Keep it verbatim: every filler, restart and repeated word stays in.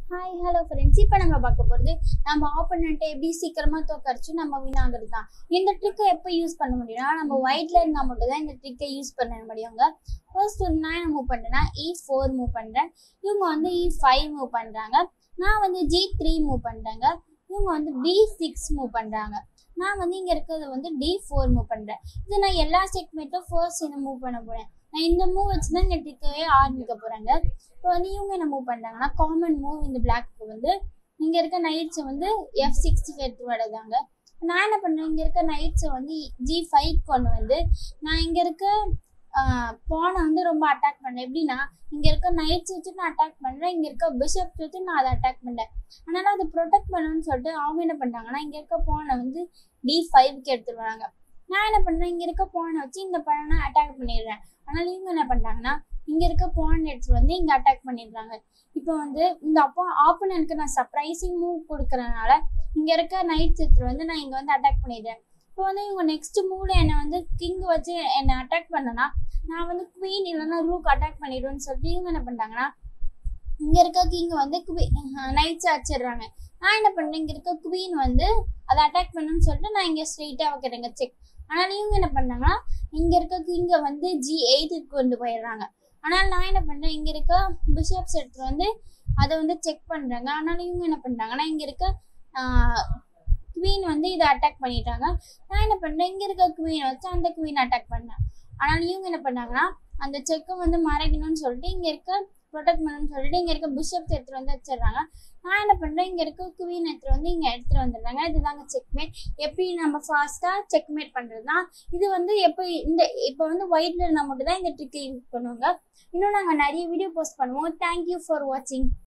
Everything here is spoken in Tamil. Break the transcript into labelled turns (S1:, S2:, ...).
S1: ஹாய் ஹலோ ஃப்ரெண்ட்ஸ், இப்போ நம்ம பார்க்க போகிறது நம்ம ஆப்போனண்ட்டை எப்படி சீக்கிரமாக தோக்கடிச்சு நம்ம வின் ஆகுறது தான். இந்த ட்ரிக்கை எப்போ யூஸ் பண்ண முடியும்னா, நம்ம ஒயிட்டில் இருந்தால் மட்டும் தான் இந்த ட்ரிக்கை யூஸ் பண்ண முடியுங்க. ஃபர்ஸ்ட் வந்து நான் என்ன மூவ் பண்ணுறேன்னா இ ஃபோர் மூவ் பண்ணுறேன். இவங்க வந்து இ ஃபைவ் மூவ் பண்ணுறாங்க. நான் வந்து ஜி த்ரீ மூவ் பண்ணுறேங்க. இவங்க வந்து பி சிக்ஸ் மூவ் பண்ணுறாங்க. நான் வந்து இங்கே இருக்கிறது வந்து டி ஃபோர் மூவ் பண்ணுறேன். இது நான் எல்லா செக்மெண்ட்டும் ஃபர்ஸ்ட் என்ன மூவ் பண்ண போகிறேன். நான் இந்த மூவ் வச்சு தான் இந்த ட்ரிக்கவே ஆரம்பிக்க போகிறேங்க. இப்போ வந்து இவங்க என்ன மூவ் பண்ணுறாங்கன்னா, காமன் மூவ் இந்த பிளாக்கு வந்து இங்கே இருக்க நைட்ஸை வந்து எஃப் சிக்ஸ்டிக்கு எடுத்து வரதாங்க. நான் என்ன பண்ணுறேன், இங்கே இருக்க நைட்ஸை வந்து ஜி ஃபைவ் கொண்டு வந்து நான் இங்கே இருக்க பானை வந்து ரொம்ப அட்டாக் பண்ணேன். எப்படின்னா, இங்கே இருக்க நைட்ஸ் வச்சு நான் அட்டாக் பண்ணுறேன், இங்கே இருக்க பிஷப்ஸ் வச்சு நான் அதை அட்டாக் பண்ணேன். அதனால் அதை ப்ரொடெக்ட் பண்ணணும்னு சொல்லிட்டு அவங்க என்ன பண்ணுறாங்கன்னா, இங்கே இருக்க பானை வந்து டி ஃபைவ்க்கு எடுத்துட்டு வராங்க. நான் என்ன பண்ணுறேன், இங்கே இருக்க பானை வச்சு இந்த பானை அட்டாக் பண்ணிடுறேன். அதனால் இவங்க என்ன பண்ணுறாங்கன்னா, இங்கே இருக்க பான் எடுத்துட்டு வந்து இங்கே அட்டாக் பண்ணிடுறாங்க. இப்போ வந்து இந்த அப்போ ஆப்போனன்ட்க்கு நான் சர்ப்ரைசிங் மூவ் கொடுக்கறதுனால இங்கே இருக்க நைட்ஸ் எடுத்துட்டு வந்து நான் இங்கே வந்து அட்டாக் பண்ணிடுறேன். இப்போ வந்து இவங்க நெக்ஸ்ட் மூவ்ல என்னை வந்து கிங் வச்சு என்னை அட்டாக் பண்ணனா நான் வந்து குவீன் இல்லைன்னா ரூக் அட்டாக் பண்ணிடுவேன்னு சொல்லிட்டு இவங்க என்ன பண்ணுறாங்கன்னா, இங்கே இருக்க கிங் வந்து குவீ நைட்ஸ் அடிச்சிடுறாங்க. நான் என்ன பண்ணுறேன், இங்கே இருக்க குவீன் வந்து அதை அட்டாக் பண்ணணும்னு சொல்லிட்டு நான் இங்கே ஸ்ட்ரெயிட்டாக வைக்கிறேங்க செக். ஆனால் இவங்க என்ன பண்ணாங்கன்னா, இங்கே இருக்க கிங்கை வந்து ஜி எயிட்டுக்கு கொண்டு போயிடுறாங்க. ஆனால் நான் என்ன பண்ணுறேன், இங்கே இருக்க பிஷப்ஸ் எடுத்துகிட்டு வந்து அதை வந்து செக் பண்ணுறாங்க. ஆனால் இவங்க என்ன பண்ணுறாங்கன்னா, இங்கே இருக்க குவீன் வந்து இதை அட்டாக் பண்ணிட்டாங்க. நான் என்ன பண்ணுறேன், இங்கே இருக்க குவீனை வச்சு அந்த குவீன் அட்டாக் பண்ணேன். ஆனால் இவங்க என்ன பண்ணாங்கன்னா, அந்த செக்கை வந்து மறைக்கணும்னு சொல்லிட்டு இங்கே இருக்க ப்ரொடெக்ட் பண்ணணும்னு சொல்லிட்டு இங்கே இருக்க பிஷப்ஸ் எடுத்துகிட்டு வந்து வச்சிடுறாங்க. நான் என்ன பண்ணுறேன், இங்கே இருக்க குவீன் எடுத்துகிட்டு வந்து இங்கே எடுத்துகிட்டு வந்துடுறாங்க. இதுதாங்க செக்மேட். எப்படி நம்ம ஃபாஸ்ட்டாக செக்மேட் பண்ணுறது தான் இது. வந்து எப்போ இந்த இப்போ வந்து ஒயிட்டில் இருந்தால் மட்டும் தான் இந்த ட்ரிக்கை யூஸ் பண்ணுவாங்க. இன்னும் நாங்கள் நிறைய வீடியோ போஸ்ட் பண்ணுவோம். தேங்க்யூ ஃபார் வாட்சிங்.